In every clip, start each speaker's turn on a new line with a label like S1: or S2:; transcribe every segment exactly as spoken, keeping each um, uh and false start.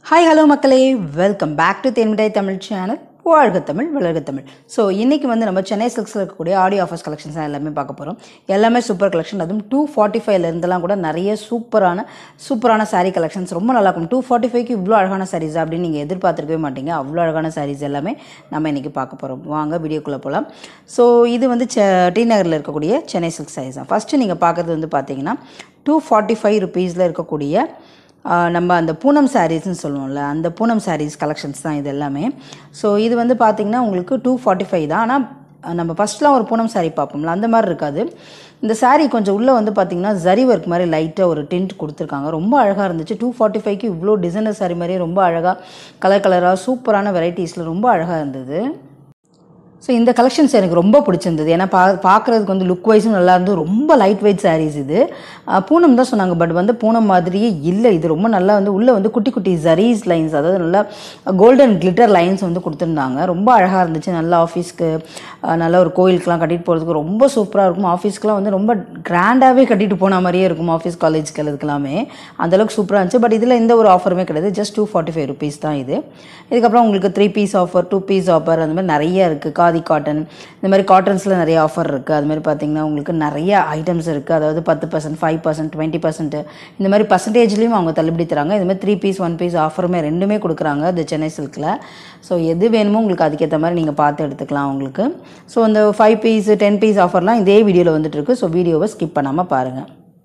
S1: Hi, hello மக்களே, welcome back to Thean mittai Tamil channel. வாழ்க தமிழ் வளர்க தமிழ். ஸோ இன்றைக்கி வந்து நம்ம சென்னை சில்க்ஸில் இருக்கக்கூடிய ஆடியோ ஆஃபர்ஸ் கலெக்ஷன்ஸ் தான் எல்லாமே பார்க்க போகிறோம். எல்லாமே சூப்பர் கலெக்ஷன். அதுவும் டூ ஃபார்ட்டி ஃபைவ்லேருந்துலாம் கூட நிறைய சூப்பரான சூப்பரான சாரீ கலெக்ஷன்ஸ் ரொம்ப நல்லாயிருக்கும். டூ ஃபார்ட்டி ஃபைவ்க்கு இவ்வளோ அழகான சாரீஸ் அப்படின்னு நீங்கள் எதிர்பார்த்துருக்கவே மாட்டீங்க. அவ்வளோ அழகான சாரீஸ் எல்லாமே நம்ம இன்றைக்கி பார்க்க போகிறோம். வாங்க வீடியோக்குள்ளே போகலாம். ஸோ இது வந்து செ டி நகரில் இருக்கக்கூடிய சென்னை சில்க் சாரீஸ் தான். ஃபஸ்ட்டு நீங்கள் பார்க்குறது வந்து பார்த்தீங்கன்னா டூ ஃபார்ட்டி ஃபைவ் ருபீஸில் இருக்கக்கூடிய நம்ம அந்த பூனம் சாரீஸ்ன்னு சொல்லுவோம்ல, அந்த பூனம் சாரீஸ் கலெக்ஷன்ஸ் தான் இது எல்லாமே. ஸோ இது வந்து பார்த்திங்கன்னா உங்களுக்கு டூ ஃபார்ட்டி ஃபைவ் தான். ஆனால் நம்ம ஃபஸ்ட்லாம் ஒரு பூனம் சாரீ பார்ப்போம்ல, அந்த மாதிரி இருக்காது. இந்த சாரீ கொஞ்சம் உள்ளே வந்து பார்த்திங்கன்னா ஜரி ஒர்க் மாதிரி லைட்டாக ஒரு டிண்ட் கொடுத்துருக்காங்க. ரொம்ப அழகாக இருந்துச்சு. டூ ஃபார்ட்டி ஃபைவ்க்கு இவ்வளோ டிசைனர் சாரீ மாதிரியே ரொம்ப அழகாக கலர் கலராக சூப்பரான வெரைட்டிஸில் ரொம்ப அழகாக இருந்தது. ஸோ இந்த கலெக்ஷன்ஸ் எனக்கு ரொம்ப பிடிச்சிருந்தது. ஏன்னா பா பார்க்குறதுக்கு வந்து லுக் வைஸும் நல்லா இருந்து ரொம்ப லைட் வெயிட் சாரீஸ். இது பூனம் தான் சொன்னாங்க, பட் வந்து பூனம் மாதிரியே இல்லை. இது ரொம்ப நல்லா வந்து உள்ளே வந்து குட்டி குட்டி ஜரீஸ் லைன்ஸ், அதாவது நல்லா கோல்டன் கிளிட்டர் லைன்ஸ் வந்து கொடுத்துருந்தாங்க. ரொம்ப அழகாக இருந்துச்சு. நல்லா ஆஃபீஸ்க்கு நல்ல ஒரு கோயிலுக்கெலாம் கட்டிகிட்டு போகிறதுக்கு ரொம்ப சூப்பராக இருக்கும். ஆஃபீஸ்க்குலாம் வந்து ரொம்ப கிராண்டாகவே கட்டிட்டு போன மாதிரியே இருக்கும். ஆஃபீஸ் காலேஜ்க்கு எல்லாத்துக்குலாமே அந்தளவுக்கு சூப்பராக இருந்துச்சு. பட் இதில் எந்த ஒரு ஆஃபருமே கிடையாது. Just two forty five rupees தான் இது. இதுக்கப்புறம் உங்களுக்கு three piece offer, two piece offer, அந்த மாதிரி நிறைய இருக்குது. காதி காட்டன், இந்த மாதிரி காட்டன்ஸில் நிறைய ஆஃபர் இருக்குது. அது மாதிரி பார்த்திங்கன்னா உங்களுக்கு நிறைய ஐட்டம்ஸ் இருக்குது. அதாவது பத்து percent, five percent, twenty percent இந்த மாதிரி பர்சன்டேஜ்லேயும் அவங்க தள்ளுபடி தராங்க. இது மாதிரி த்ரீ பீஸ் ஒன் பீஸ் ஆஃபருமே ரெண்டுமே கொடுக்குறாங்க இந்த சென்னை சில்கில். ஸோ எது வேணுமோ உங்களுக்கு அதுக்கேற்ற மாதிரி நீங்கள் பார்த்து எடுத்துக்கலாம் உங்களுக்கு. ஸோ இந்த ஃபைவ் பீஸ் டென் பீஸ் ஆஃபர்லாம் இதே வீடியோவில் வந்துட்டு இருக்கு. ஸோ வீடியோவை ஸ்கிப் பண்ணாமல் பாருங்கள்.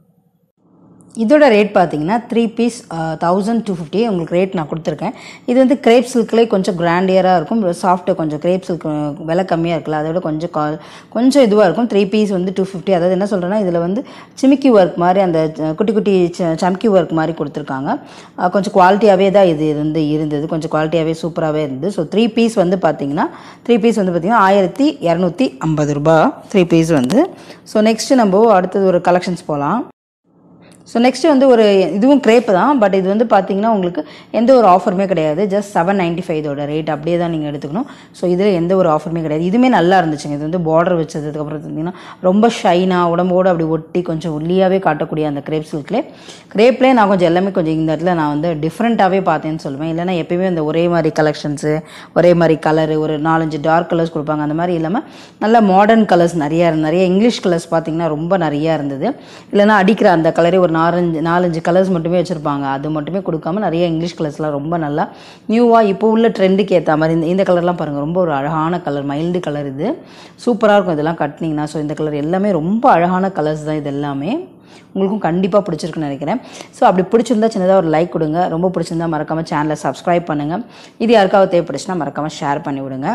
S1: இதோட ரேட் பார்த்தீங்கன்னா three piece thousand two fifty உங்களுக்கு ரேட் நான் கொடுத்துருக்கேன். இது வந்து கிரேப் சில்க்லேயே கொஞ்சம் கிராண்டியராக இருக்கும். சாஃப்ட்டு கொஞ்சம் கிரேப் சில்க் விலை கம்மியாக இருக்குல்ல, அதோட கொஞ்சம் கா கொஞ்சம் இதுவாக இருக்கும். த்ரீ பீஸ் வந்து டூ ஃபிஃப்டி. அதாவது என்ன சொல்கிறேன்னா, இதில் வந்து சிமிக்கி ஒர்க் மாதிரி அந்த குட்டி குட்டி சம்கி ஒர்க் மாதிரி கொடுத்துருக்காங்க. கொஞ்சம் குவாலிட்டியாகவே தான் இது இருந்து இருந்தது கொஞ்சம் குவாலிட்டியாகவே சூப்பராகவே இருந்தது. ஸோ த்ரீ பீஸ் வந்து பார்த்தீங்கன்னா த்ரீ பீஸ் வந்து பார்த்திங்கன்னா ஆயிரத்தி இரநூத்தி ஐம்பது ரூபா த்ரீ பீஸ் வந்து. ஸோ நெக்ஸ்ட்டு நம்ம அடுத்தது ஒரு கலெக்ஷன்ஸ் போகலாம். ஸோ நெக்ஸ்ட்டு வந்து ஒரு இதுவும் கிரேப்பு தான். பட் இது வந்து பார்த்திங்கன்னா உங்களுக்கு எந்த ஒரு ஆஃபருமே கிடையாது. ஜஸ்ட் செவன் நைன்ட்டி ஃபைவ் இதோட ரேட் அப்படியே தான் நீங்கள் எடுத்துக்கணும். ஸோ இதில் எந்த ஒரு ஆஃபருமே கிடையாது. இதுவுமே நல்லா இருந்துச்சுங்க. இது வந்து பார்டர் வச்சதுக்கப்புறம் பார்த்திங்கன்னா ரொம்ப ஷைனாக உடம்போடு அப்படி ஒட்டி கொஞ்சம் ஒல்லியாகவே காட்டக்கூடிய அந்த கிரேப் சில்க்லே கிரேப்லேயே நான் கொஞ்சம் எல்லாமே கொஞ்சம் இந்த இடத்துல நான் வந்து டிஃப்ரெண்ட்டாகவே பார்த்தேன்னு சொல்லுவேன். இல்லைனா எப்பயுமே அந்த ஒரே மாதிரி கலெக்ஷன்ஸு, ஒரே மாதிரி கலரு, ஒரு நாலஞ்சு டார்க் கலர்ஸ் கொடுப்பாங்க. அந்த மாதிரி இல்லாமல் நல்ல மாடர்ன் கலர்ஸ் நிறையா இருந்தது. நிறைய இங்கிலீஷ் கலர்ஸ் பார்த்திங்கன்னா ரொம்ப நிறையா இருந்தது. இல்லைனா அடிக்கிற அந்த கலரே ஒரு நாலஞ்சு நாலஞ்சு கலர்ஸ் மட்டுமே வச்சுருப்பாங்க. அது மட்டுமே கொடுக்காம நிறைய இங்கிலீஷ் கலர்ஸ்லாம் ரொம்ப நல்லா நியூவாக இப்போ உள்ள ட்ரெண்டுக்கு ஏற்ற மாதிரி இந்த இந்த கலர்லாம் பாருங்கள். ரொம்ப ஒரு அழகான கலர், மைல்டு கலர். இது சூப்பராக இருக்கும் இதெல்லாம் கட்டினீங்கன்னா. ஸோ இந்த கலர் எல்லாமே ரொம்ப அழகான கலர்ஸ் தான். இது எல்லாமே உங்களுக்கும் கண்டிப்பாக பிடிச்சிருக்குன்னு நினைக்கிறேன். ஸோ அப்படி பிடிச்சிருந்தா சின்னதாக ஒரு லைக் கொடுங்க. ரொம்ப பிடிச்சிருந்தா மறக்காமல் சேனலை சப்ஸ்கிரைப் பண்ணுங்கள். இது யாருக்காவது தேவைப்படுச்சுன்னா மறக்காமல் ஷேர் பண்ணி விடுங்க.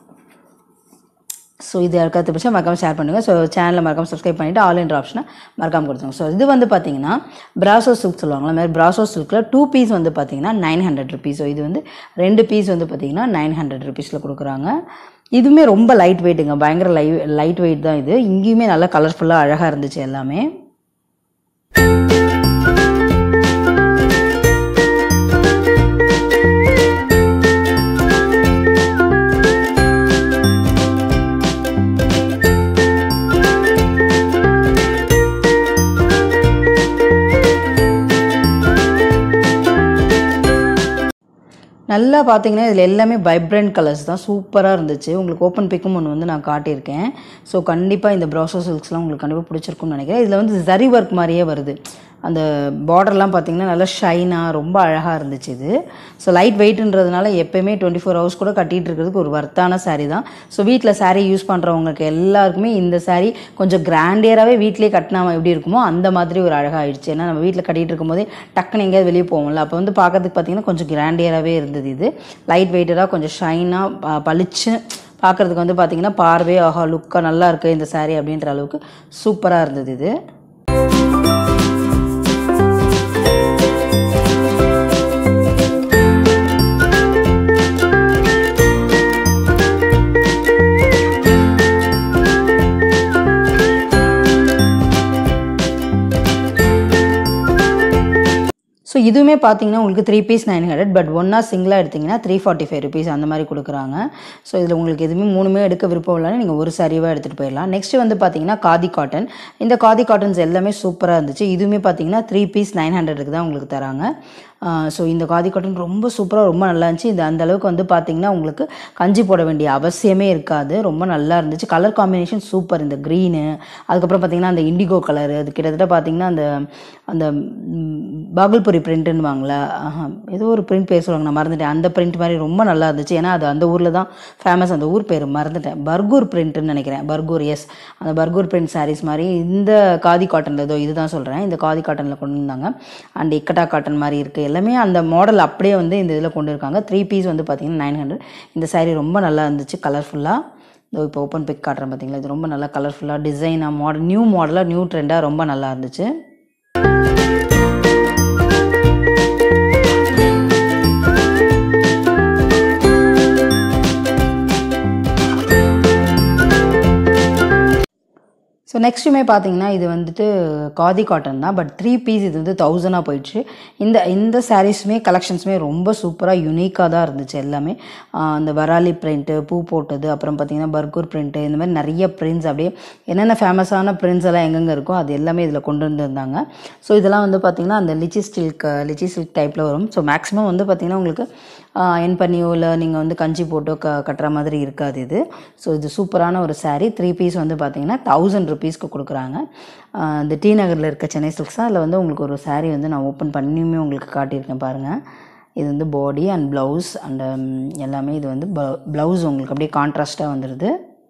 S1: ஸோ இது யாருக்காவது பிடிச்சா மறக்காமல் ஷேர் பண்ணுங்கள். ஸோ சேனலில் மறக்காமல் சப்ஸ்கிரைப் பண்ணிவிட்டு ஆல் என்ற ஆப்ஷனை மறக்காமல் கொடுத்துருங்க. ஸோ இது வந்து பார்த்தீங்கன்னா பிராசோ சில்க் சொல்லுவாங்களா, அந்த மாதிரி பிராசோ சில்கில் டூ பீஸ் வந்து பார்த்தீங்கன்னா நைன் ஹண்ட்ரட் ருபீஸ். ஸோ இது வந்து ரெண்டு பீஸ் வந்து பார்த்தீங்கன்னா நைன் ஹண்ட்ரட் ருபீஸில் கொடுக்குறாங்க. இதுவுமே ரொம்ப லைட் வெயிட்டுங்க, பயங்கர லை லைட் வெயிட் தான் இது. இங்கேயுமே நல்லா கலர்ஃபுல்லாக அழகாக இருந்துச்சு எல்லாமே. நல்லா பார்த்தீங்கன்னா இதில் எல்லாமே வைப்ரண்ட் கலர்ஸ் தான். சூப்பராக இருந்துச்சு. உங்களுக்கு ஓப்பன் பிக்கும் ஒன்று வந்து நான் காட்டியிருக்கேன். ஸோ கண்டிப்பாக இந்த ப்ராசோ சில்க்ஸ்லாம் உங்களுக்கு கண்டிப்பாக பிடிச்சிருக்கும்னு நினைக்கிறேன். இதில் வந்து ஜரி ஒர்க் மாதிரியே வருது. அந்த பார்டர்லாம் பார்த்திங்கன்னா நல்லா ஷைனாக ரொம்ப அழகாக இருந்துச்சு இது. ஸோ லைட் வெயிட்ன்றதுனால எப்போயுமே டுவெண்ட்டி ஃபோர் ஹவர்ஸ் கூட கட்டிகிட்டு இருக்கிறதுக்கு ஒரு வர்த்தான சாரீ தான். ஸோ வீட்டில் சாரீ யூஸ் பண்ணுறவங்களுக்கு எல்லாருக்குமே இந்த சாரீ கொஞ்சம் கிராண்டியராகவே வீட்டிலே கட்டினா எப்படி இருக்குமோ அந்த மாதிரி ஒரு அழகாக ஆயிடுச்சு. ஏன்னா நம்ம வீட்டில் கட்டிகிட்டு இருக்கும்போதே டக்குன்னு எங்கேயாவது வெளியே போவோம்ல, அப்போ வந்து பார்க்கறதுக்கு பார்த்திங்கன்னா கொஞ்சம் கிராண்டியராகவே இருந்தது. இது லைட் வெயிட்டடாக கொஞ்சம் ஷைனாக பளிச்சு பார்க்குறதுக்கு வந்து பார்த்திங்கன்னா பார்வே ஆஹா லுக்காக நல்லா இருக்குது இந்த சாரீ அப்படின்ற அளவுக்கு சூப்பராக இருந்தது இது. ஸோ இதுவுமே பார்த்தீங்கன்னா உங்களுக்கு three piece nine hundred but ஒன்றா சிங்கிளாக எடுத்திங்கன்னா த்ரீ ஃபார்ட்டி ஃபைவ் ருபீஸ் அந்த மாதிரி கொடுக்குறாங்க. ஸோ இதில் உங்களுக்கு எதுவுமே மூணுமே எடுக்க விருப்பம் இல்லைன்னா நீங்கள் ஒரு சாரீவாக எடுத்துகிட்டு போயிடலாம். நெக்ஸ்ட்டு வந்து பார்த்தீங்கன்னா காதி காட்டன். இந்த காதி காட்டன்ஸ் எல்லாமே சூப்பராக இருந்துச்சு. இதுவுமே பார்த்தீங்கன்னா த்ரீ பீஸ் நைன் ஹண்ட்ரடுக்கு தான் உங்களுக்கு தராங்க. ஸோ இந்த காதி காட்டன் ரொம்ப சூப்பராக ரொம்ப நல்லா இருந்துச்சு. இது அந்த அளவுக்கு வந்து பார்த்திங்கன்னா உங்களுக்கு கஞ்சி போட வேண்டிய அவசியமே இருக்காது. ரொம்ப நல்லா இருந்துச்சு. Colour combination super. இந்த க்ரீனு, அதுக்கப்புறம் பார்த்திங்கன்னா அந்த இண்டிகோ கலரு, அது கிட்டத்தட்ட பார்த்திங்கன்னா அந்த அந்த பாகல்புரி பிரிண்ட்டுன்னு வாங்களா, ஏதோ ஒரு பிரிண்ட் பேர் சொல்லுவாங்க, நான் மறந்துட்டேன். அந்த பிரிண்ட் மாதிரி ரொம்ப நல்லா இருந்துச்சு. ஏன்னா அது அந்த ஊரில் தான் ஃபேமஸ். அந்த ஊர் பேர் மறந்துட்டேன். பர்கூர் பிரிண்ட்டுன்னு நினைக்கிறேன். பர்கூர், எஸ், அந்த பர்கூர் பிரிண்ட் சாரீஸ் மாதிரி இந்த காதி காட்டனில் ஏதோ இதுதான் சொல்கிறேன். இந்த காதி காட்டனில் கொண்டு வந்தாங்க. அண்ட் இக்கட்டா காட்டன் மாதிரி இருக்குது. எல்லாமே அந்த மாடல் அப்படியே வந்து இந்த இதில் கொண்டு இருக்காங்க. த்ரீ பீஸ் வந்து பார்த்திங்கன்னா நைன் ஹண்ட்ரட். இந்த சாரீ ரொம்ப நல்லா இருந்துச்சு. கலர்ஃபுல்லாக இதோ இப்போ ஓப்பன் பிக் காட்டுறேன் பார்த்தீங்களா. இது ரொம்ப நல்லா கலர்ஃபுல்லாக டிசைனாக மாடல் நியூ மாடலாக நியூ ட்ரெண்டாக ரொம்ப நல்லா இருந்துச்சு. ஸோ நெக்ஸ்ட்டுமே பார்த்தீங்கன்னா இது வந்துட்டு காதி காட்டன் தான். பட் த்ரீ பீஸ் இது வந்து தௌசண்டாக போயிடுச்சு. இந்த இந்த சாரீஸுமே கலெக்ஷன்ஸுமே ரொம்ப சூப்பராக யூனிக்காக தான் இருந்துச்சு. எல்லாமே அந்த வராலி பிரிண்ட்டு, பூ போட்டது, அப்புறம் பார்த்திங்கன்னா பர்கூர் பிரிண்ட்டு, இந்த மாதிரி நிறைய பிரிண்ட்ஸ், அப்படியே என்னென்ன ஃபேமஸான பிரிண்ட்ஸ் எல்லாம் எங்கெங்கே இருக்கோ அது எல்லாமே இதில் கொண்டு வந்துருந்தாங்க. ஸோ இதெல்லாம் வந்து பார்த்திங்கன்னா அந்த லிச்சி சில்க் லிச்சி சில்க் டைப்பில் வரும். ஸோ மேக்ஸிமம் வந்து பார்த்திங்கன்னா உங்களுக்கு என் பண்ணியோ இல்லை நீங்கள் வந்து கஞ்சி போட்டோ க கட்டுற மாதிரி இருக்காது இது. ஸோ இது சூப்பரான ஒரு சாரீ. த்ரீ பீஸ் வந்து பார்த்திங்கன்னா தௌசண்ட் ருபீஸ்க்கு கொடுக்குறாங்க. இந்த டி நகரில் இருக்க சென்னை சில்க்ஸ் தான். அதில் வந்து உங்களுக்கு ஒரு சாரீ வந்து நான் ஓப்பன் பண்ணியுமே உங்களுக்கு காட்டியிருக்கேன் பாருங்கள். இது வந்து பாடி அண்ட் ப்ளவுஸ் அண்ட் எல்லாமே. இது வந்து ப்ளவுஸ் உங்களுக்கு அப்படியே கான்ட்ராஸ்ட்டாக வந்துடுது.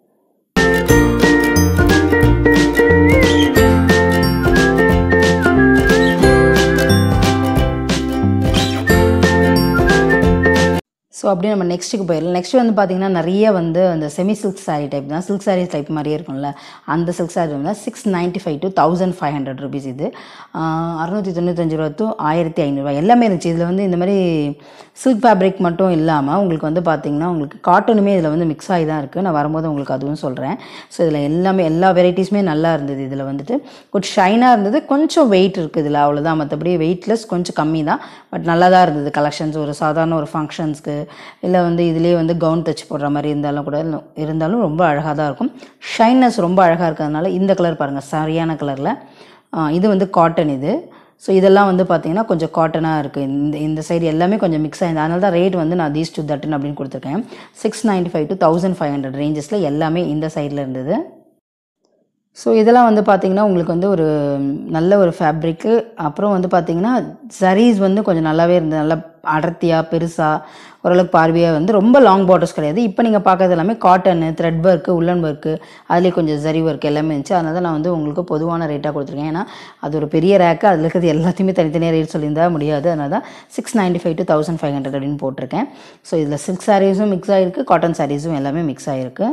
S1: ஸோ அப்படியே நம்ம நெக்ஸ்ட்டுக்கு போயிடலாம். நெக்ஸ்ட் வந்து பார்த்திங்கன்னா நிறைய வந்து அந்த செமி சில்க் சாரீ டைப் தான். சில்க் சாரீஸ் டைப் மாதிரியே இருக்கும்ல, அந்த சில்க் சாரீ வந்து six ninety five to thousand five hundred rupees. இது அறுநூற்றி தொண்ணூத்தஞ்சு ரூபா டு ஆயிரத்தி ஐநூறுரூவா எல்லாமே இருந்துச்சு. இதில் வந்து இந்த மாதிரி சில்க் ஃபேப்ரிக் மட்டும் இல்லாமல் உங்களுக்கு வந்து பார்த்திங்கன்னா உங்களுக்கு காட்டனுமே இதில் வந்து மிக்ஸ் ஆகி தான் இருக்குது. நான் வரும்போது உங்களுக்கு அதுவும் சொல்கிறேன். ஸோ இதில் எல்லாமே எல்லா வெரைட்டிஸுமே நல்லா இருந்தது. இதில் வந்துட்டு கொஞ்சம் ஷைனாக இருந்தது, கொஞ்சம் வெயிட் இருக்குது இதில், அவ்வளோதான். மற்றபடி வெயிட்லெஸ் கொஞ்சம் கம்மி தான். பட் நல்லா தான் இருந்தது கலெக்ஷன்ஸ். ஒரு சாதாரண ஒரு ஃபங்க்ஷன்ஸ்க்கு இல்லை வந்து இதிலே வந்து கவுன் தைச்சி போடுற மாதிரி இருந்தாலும் கூட இருந்தாலும் ரொம்ப அழகாக தான் இருக்கும். ஷைனஸ் ரொம்ப அழகாக இருக்கிறதுனால இந்த கலர் பாருங்கள், சரியான கலரில். இது வந்து காட்டன் இது. ஸோ இதெல்லாம் வந்து பார்த்திங்கன்னா கொஞ்சம் காட்டனாக இருக்குது. இந்த இந்த சைடு எல்லாமே கொஞ்சம் மிக்ஸ் ஆகிருந்தது. அதனால தான் ரேட் வந்து நான் தீஸ் டூ தட்டுன்னு அப்படின்னு கொடுத்துருக்கேன். Six ninety five to thousand five hundred ரேஞ்சஸில் எல்லாமே இந்த சைடில் இருந்தது. ஸோ இதெல்லாம் வந்து பார்த்திங்கன்னா உங்களுக்கு வந்து ஒரு நல்ல ஒரு ஃபேப்ரிக்கு. அப்புறம் வந்து பார்த்திங்கன்னா சரீஸ் வந்து கொஞ்சம் நல்லாவே இருந்தது. நல்லா அடர்த்தியாக பெருசாக ஓரளவுக்கு பார்வையாக வந்து ரொம்ப லாங் பார்டர்ஸ் கிடையாது. இப்போ நீங்கள் பார்க்குறது எல்லாமே cotton, thread work, woollen work, அதிலே கொஞ்சம் ஜரி ஒர்க் எல்லாமே இருந்துச்சு. அதனால தான் நான் வந்து உங்களுக்கு பொதுவான ரேட்டாக கொடுத்துருக்கேன். ஏன்னா அது ஒரு பெரிய ரேக்கு, அதில் இருக்கிறது எல்லாத்தையுமே தனித்தனியாக ரேட் சொல்லியிருந்தால் முடியாது. அதனால தான் six ninety five to thousand five hundred அப்படின்னு போட்டிருக்கேன். ஸோ இதில் சில்க் சாரீஸும் மிக்ஸ் ஆகிருக்கு, காட்டன் சாரீஸும் எல்லாமே மிக்ஸ் ஆகிருக்கு.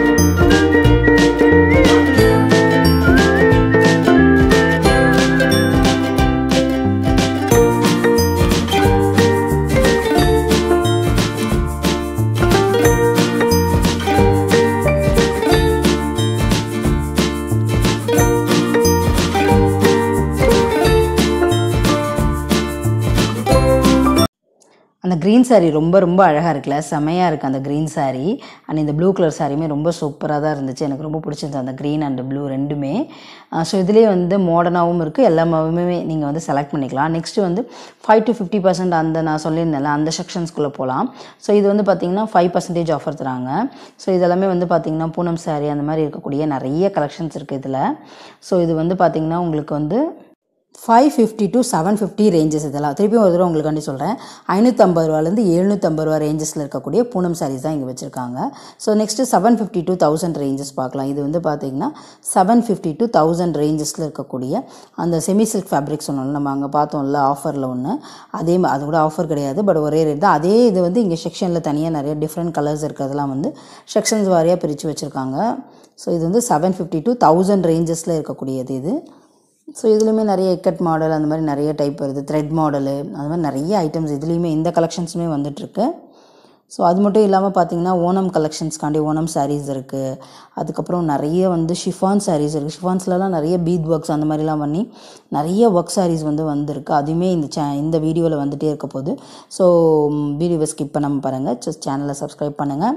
S1: அந்த க்ரீன் சாரீ ரொம்ப ரொம்ப அழகாக இருக்குல்ல, செமையாக இருக்குது அந்த க்ரீன் சாரீ. அண்ட் இந்த ப்ளூ கலர் சாரியுமே ரொம்ப சூப்பராக தான் இருந்துச்சு. எனக்கு ரொம்ப பிடிச்சிருந்தது அந்த க்ரீன் அண்ட் ப்ளூ ரெண்டுமே. ஸோ இதுலேயே வந்து மாடர்னாகவும் இருக்குது, எல்லாமே நீங்கள் வந்து செலக்ட் பண்ணிக்கலாம். நெக்ஸ்ட்டு வந்து ஃபைவ் டு ஃபிஃப்டி பர்சன்ட் அந்த நான் சொல்லியிருந்தேன்ல அந்த செக்ஷன்ஸ்குள்ளே போகலாம். ஸோ இது வந்து பார்த்திங்கன்னா ஃபைவ் பர்சன்டேஜ் ஆஃபர் தராங்க. ஸோ இதெல்லாமே வந்து பார்த்திங்கன்னா பூனம் சாரீ அந்த மாதிரி இருக்கக்கூடிய நிறைய கலெக்ஷன்ஸ் இருக்குது இதில். ஸோ இது வந்து பார்த்திங்கன்னா உங்களுக்கு வந்து five fifty to seven fifty ranges. இதெல்லாம் திருப்பியும் ஒரு தடவை உங்களுக்காண்டி சொல்கிறேன். ஐநூற்றம்பது ரூபாலேருந்து எழுநூற்றம்பது ரூபா ரேஞ்சஸில் இருக்கக்கூடிய பூனம் சாரீஸ் தான் இங்கே வச்சுருக்காங்க. So next seven fifty to thousand ranges பார்க்கலாம். இது வந்து பார்த்திங்கன்னா செவன் ஃபிஃப்டி டு தௌசண்ட் ரேஞ்சஸில் இருக்கக்கூடிய அந்த செமி சில்க் ஃபேப்ரிக் சொன்னோம்ல, நம்ம அங்கே பார்த்தோம்ல ஆஃபரில் ஒன்று, அதே அது கூட ஆஃபர் கிடையாது, பட் ஒரே ரேட் தான். அதே இது வந்து இங்கே செக்ஷனில் தனியாக நிறைய டிஃப்ரெண்ட் கலர்ஸ் இருக்கிறதெல்லாம் வந்து செக்ஷன்ஸ் வாரியாக பிரித்து வச்சுருக்காங்க. ஸோ இது வந்து செவன் ஃபிஃப்டி டு தௌசண்ட் ரேஞ்சஸில் இருக்கக்கூடியது இது. ஸோ இதுலேயுமே நிறைய இக்கட் மாடல் அந்த மாதிரி நிறைய டைப் வருது, த்ரெட் மாடலு அந்த மாதிரி நிறைய ஐட்டம்ஸ் இதுலேயுமே இந்த கலெக்ஷன்ஸுமே வந்துட்டுருக்கு. ஸோ அது மட்டும் இல்லாமல் பார்த்திங்கன்னா ஓணம் கலெக்ஷன்ஸ்க்காண்டி ஓணம் சாரீஸ் இருக்குது. அதுக்கப்புறம் நிறைய வந்து ஷிஃபான் சாரீஸ் இருக்குது. ஷிஃபான்ஸ்லலாம் நிறைய பீட் ஒர்க்ஸ் அந்த மாதிரிலாம் பண்ணி நிறைய ஒர்க் சாரீஸ் வந்து வந்திருக்கு. அதுவுமே இந்த சே இந்த வீடியோவில் வந்துகிட்டே இருக்க போகுது. ஸோ வீடியோவை ஸ்கிப் பண்ணாமல் பாருங்கள், ஜஸ்ட் சேனலை சப்ஸ்கிரைப் பண்ணுங்கள்.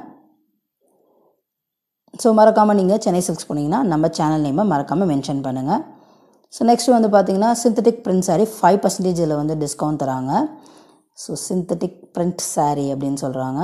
S1: ஸோ மறக்காமல் நீங்கள் சென்னை சில்க்ஸ் போனீங்கன்னா நம்ம சேனல் நேமை மறக்காமல் மென்ஷன் பண்ணுங்கள். ஸோ நெக்ஸ்ட்டு வந்து பார்த்திங்கன்னா சிந்தட்டிக் பிரிண்ட் சாரீ ஃபைவ் பர்சன்டேஜில் வந்து டிஸ்கவுண்ட் தராங்க. ஸோ சிந்தட்டிக் பிரிண்ட் saree அப்படின்னு சொல்கிறாங்க.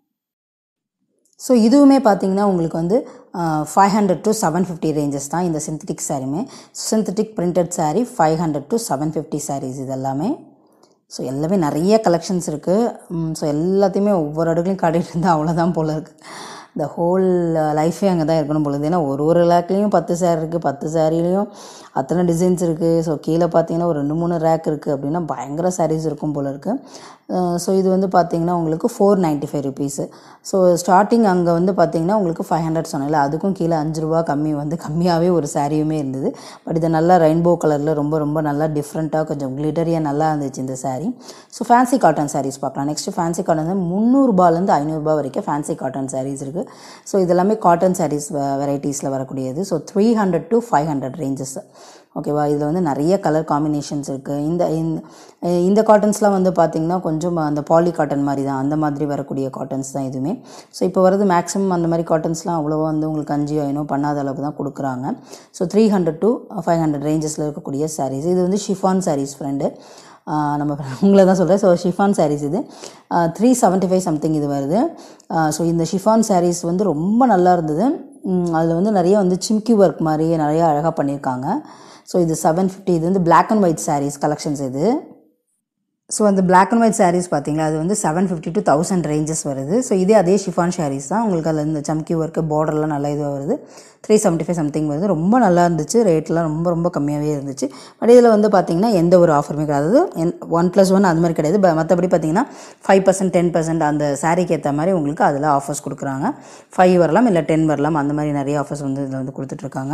S1: ஸோ இதுவுமே பார்த்தீங்கன்னா உங்களுக்கு வந்து five hundred to seven fifty ranges தான் இந்த சிந்தட்டிக் சாரீமே. Synthetic printed saree five hundred to seven fifty saris இது எல்லாமே. ஸோ எல்லாமே நிறைய கலெக்ஷன்ஸ் இருக்குது. ஸோ எல்லாத்தையுமே ஒவ்வொரு அடுக்குலையும் காட்டிகிட்டு இருந்தால் அவ்வளோதான் போல் இருக்குது. இந்த ஹோல் லைஃபே அங்கே தான் இருக்கணும் பொழுது. ஏன்னா ஒரு ஒரு ரேக்லேயும் பத்து சேரீ இருக்குது, பத்து சேரீலேயும் அத்தனை டிசைன்ஸ் இருக்குது. ஸோ கீழே பார்த்தீங்கன்னா ஒரு ரெண்டு மூணு ரேக் இருக்குது அப்படின்னா பயங்கர சாரீஸ் இருக்கும் போல் இருக்குது. ஸோ இது வந்து பார்த்திங்கன்னா உங்களுக்கு four ninety five rupees. So starting அங்கே வந்து பார்த்திங்கன்னா உங்களுக்கு ஃபைவ் ஹண்ட்ரட் சொன்னல, அதுக்கும் கீழே அஞ்சு ரூபா கம்மி வந்து கம்மியாகவே ஒரு சாரியுமே இருந்தது. பட் இது நல்லா ரெயின்போ கலரில் ரொம்ப ரொம்ப நல்லா டிஃப்ரெண்ட்டாக கொஞ்சம் கிளிட்டரியாக நல்லா இருந்துச்சு இந்த sari. So fancy cotton saris பார்க்கலாம். நெக்ஸ்ட்டு ஃபேன்சி காட்டன் வந்து முந்நூறுபாலேருந்து ஐநூறுரூபா வரைக்கும் ஃபேன்சி காட்டன் சாரீஸ் இருக்குது. ஸோ இதெல்லாமே காட்டன் சாரீஸ் வெரைட்டிஸில் வரக்கூடியது. So three hundred to five hundred ranges. ஓகேவா, இதில் வந்து நிறைய கலர் காம்பினேஷன்ஸ் இருக்குது. இந்த இந்த காட்டன்ஸ்லாம் வந்து பார்த்திங்கன்னா கொஞ்சம் அந்த பாலி காட்டன் மாதிரி தான், அந்த மாதிரி வரக்கூடிய காட்டன்ஸ் தான் இதுவுமே. ஸோ இப்போ வரது மேக்ஸிமம் அந்த மாதிரி காட்டன்ஸ்லாம் அவ்வளோவா வந்து உங்களுக்கு அஞ்சு ஐநோ பண்ணாத அளவுக்கு தான் கொடுக்குறாங்க. So three hundred to five hundred ரேஞ்சஸில் இருக்கக்கூடிய சாரீஸ். இது வந்து ஷிஃபான் சாரீஸ் ஃப்ரெண்டு, நம்ம உங்களை தான் சொல்கிறேன். ஸோ ஷிஃபான் சாரீஸ் இது த்ரீ செவன்ட்டி ஃபைவ் சம்திங் இது வருது. ஸோ இந்த ஷிஃபான் சாரீஸ் வந்து ரொம்ப நல்லா இருந்தது. அதில் வந்து நிறைய வந்து சிம்கி ஒர்க் மாதிரி நிறைய அழகாக பண்ணியிருக்காங்க. ஸோ இது செவன் ஃபிஃப்டி. இது வந்து black and white saris collections இது. ஸோ அந்த பிளாக் அண்ட் ஒயிட் சாரீஸ் பார்த்தீங்களா, அது வந்து seven fifty to thousand ranges வருது. ஸோ இதே அதே ஷிஃபான் சாரீஸ் தான். உங்களுக்கு அதில் இந்த சம்கி ஒர்க்கு பார்டர்லாம் நல்லா இதுவாக வருது. த்ரீ செவன்ட்டி ஃபைவ் சம்திங் வருது. ரொம்ப நல்லா இருந்துச்சு. ரேட்லாம் ரொம்ப ரொம்ப கம்மியாகவே இருந்துச்சு. பட் இதில் வந்து பார்த்திங்கன்னா எந்த ஒரு ஆஃபருமே கிடையாது. ஒன் ப்ளஸ் ஒன் அது மாதிரி கிடையாது. மற்றபடி பார்த்திங்கன்னா ஃபைவ் பர்சன்ட் டென் பர்சன்ட் அந்த சாரீக்கு ஏற்ற மாதிரி உங்களுக்கு அதில் ஆஃபர்ஸ் கொடுக்குறாங்க. ஃபைவ் வரலாம், இல்லை டென் வரலாம், அந்த மாதிரி நிறைய ஆஃபர்ஸ் வந்து இதில் வந்து கொடுத்துட்ருக்காங்க.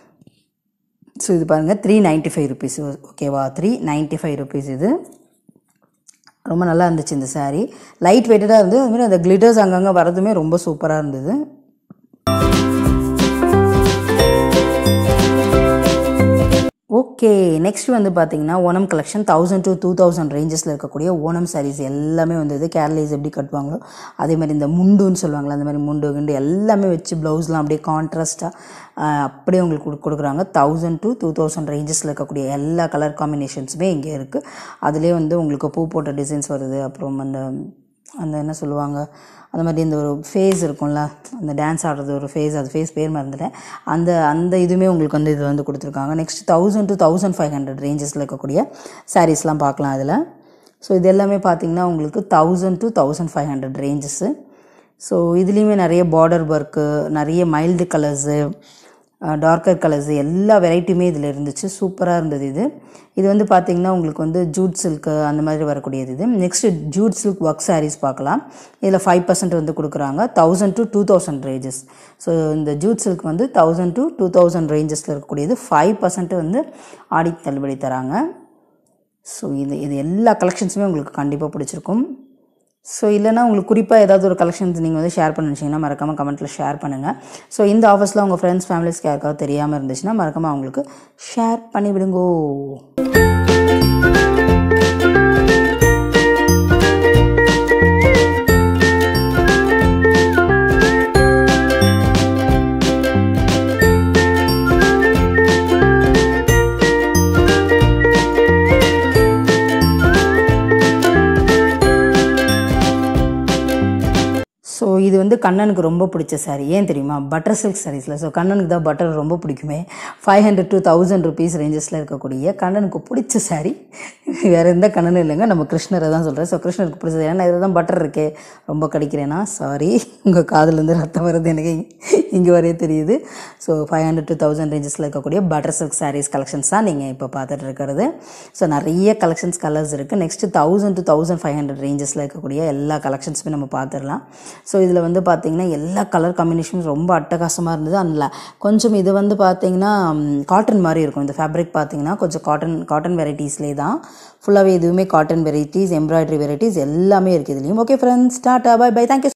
S1: ஸோ இது பாருங்கள், த்ரீ நைன்ட்டி ஃபைவ் ருபீஸ். ஓகேவா, த்ரீ நைன்ட்டி ஃபைவ் ருபீஸ். இது ரொம்ப நல்லா இருந்துச்சு இந்த சாரீ. லைட் வெயிட்டடாக இருந்தது. அதுமாதிரி அந்த கிளிட்டர்ஸ் அங்கங்கே வரதுமே ரொம்ப சூப்பராக இருந்தது. ஓகே, நெக்ஸ்ட் வந்து பார்த்திங்கன்னா Onam collection. Thousand to two thousand ரேஞ்சஸில் இருக்கக்கூடிய ஓணம் சாரீஸ் எல்லாமே வந்தது. கேரளீஸ் எப்படி கட்டுவாங்களோ அதே மாதிரி இந்த முண்டுன்னு சொல்லுவாங்களா, அந்த மாதிரி முண்டு கிண்டு எல்லாமே வச்சு ப்ளவுஸ்லாம் அப்படியே கான்ட்ராஸ்ட்டாக அப்படியே உங்களுக்கு கொடு கொடுக்குறாங்க தௌசண்ட் டு டூ தௌசண்ட் ரேஞ்சஸில் இருக்கக்கூடிய எல்லா கலர் காம்பினேஷன்ஸுமே இங்கே இருக்குது. அதுலேயே வந்து உங்களுக்கு பூ போட்ட டிசைன்ஸ் வருது. அப்புறம் அந்த அந்த என்ன சொல்லுவாங்க, அந்த மாதிரி இந்த ஒரு ஃபேஸ் இருக்கும்ல, அந்த டான்ஸ் ஆடுறது ஒரு ஃபேஸ், அது ஃபேஸ் பேர் மறந்துட்டேன். அந்த அந்த இதுவுமே உங்களுக்கு வந்து இது வந்து கொடுத்துருக்காங்க. Next thousand to thousand five hundred ரேஞ்சஸில் இருக்கக்கூடிய சாரீஸ்லாம் பார்க்கலாம் அதில். ஸோ இது எல்லாமே பார்த்திங்கன்னா உங்களுக்கு thousand to thousand five hundred ranges. So இதுலேயுமே நிறைய பார்டர் ஒர்க்கு, நிறைய மைல்டு கலர்ஸு, டார்க்கர் கலர்ஸு, எல்லா வெரைட்டியுமே இதில் இருந்துச்சு. சூப்பராக இருந்தது இது. இது வந்து பார்த்திங்கன்னா உங்களுக்கு வந்து ஜூட் சில்க்கு அந்த மாதிரி வரக்கூடியது இது. Next jute silk work saris பார்க்கலாம். இதில் ஃபைவ் பர்சன்ட் வந்து கொடுக்குறாங்க. Thousand to two thousand ranges. So இந்த ஜூட் சில்க் வந்து தௌசண்ட் டு டூ தௌசண்ட் ரேஞ்சஸில் இருக்கக்கூடியது. ஃபைவ் பர்சன்ட் வந்து ஆடி தள்ளுபடி தராங்க. ஸோ இது இது எல்லா கலெக்ஷன்ஸுமே உங்களுக்கு கண்டிப்பாக பிடிச்சிருக்கும். ஸோ இல்லைனா உங்களுக்கு குறிப்பாக ஏதாவது ஒரு கலெக்ஷன்ஸ் நீங்கள் வந்து ஷேர் பண்ண நினச்சிங்கன்னா மறக்காமல் கமெண்ட்டில் ஷேர் பண்ணுங்கள். ஸோ இந்த ஆஃபர்ஸில் உங்கள் ஃப்ரெண்ட்ஸ் ஃபேமிலிஸ்க்கு யாருக்காவது தெரியாமல் இருந்துச்சுன்னா மறக்காமல் அவங்களுக்கு ஷேர் பண்ணி விடுங்கோ. ஸோ இது வந்து கண்ணனுக்கு ரொம்ப பிடிச்ச சாரீ. ஏன் தெரியுமா, பட்டர் சில்க் சாரீஸில். ஸோ கண்ணனுக்கு தான் பட்டர் ரொம்ப பிடிக்குமே. Five hundred to thousand rupees ரேஞ்சஸில் இருக்கக்கூடிய கண்ணனுக்கு பிடிச்ச சாரீ. வேறு எந்த கண்ணனும் இல்லைங்க, நம்ம கிருஷ்ணரை தான் சொல்கிறேன். ஸோ கிருஷ்ணருக்கு பிடிச்சது ஏன்னா இதில் தான் பட்டர் இருக்கே. ரொம்ப கடிக்கிறேன்னா சாரி, உங்கள் காதுலேருந்து ரத்தம் வருது எனக்கு இங்கே வரையே தெரியுது. So five hundred to thousand ரேஞ்சஸில் இருக்கக்கூடிய பட்டர் சில்க் சாரீஸ் கலெக்ஷன்ஸ் தான் நீங்கள் இப்போ பார்த்துட்டு இருக்கிறது. ஸோ நிறைய கலெக்ஷன்ஸ் கலர்ஸ் இருக்குது. Next thousand to thousand five hundred ரேஞ்சஸில் இருக்கக்கூடிய எல்லா கலெக்ஷன்ஸுமே நம்ம பார்த்துடலாம். ஸோ இதில் வந்து பார்த்திங்கன்னா எல்லா கலர் காம்பினேஷன்ஸ் ரொம்ப அட்டகாசமாக இருந்தது. அதில் கொஞ்சம் இது வந்து பார்த்திங்கன்னா காட்டன் மாதிரி இருக்கும். இந்த ஃபேப்ரிக் பார்த்திங்கன்னா கொஞ்சம் காட்டன் காட்டன் வெரைட்டிஸ்லேயே தான் ஃபுல்லாகவே. இதுவுமே காட்டன் வெரைட்டிஸ், எம்ப்ராய்டரி வெரைட்டிஸ் எல்லாமே இருக்குது இதுலேயும். Okay friends, tata, bye bye, thank you.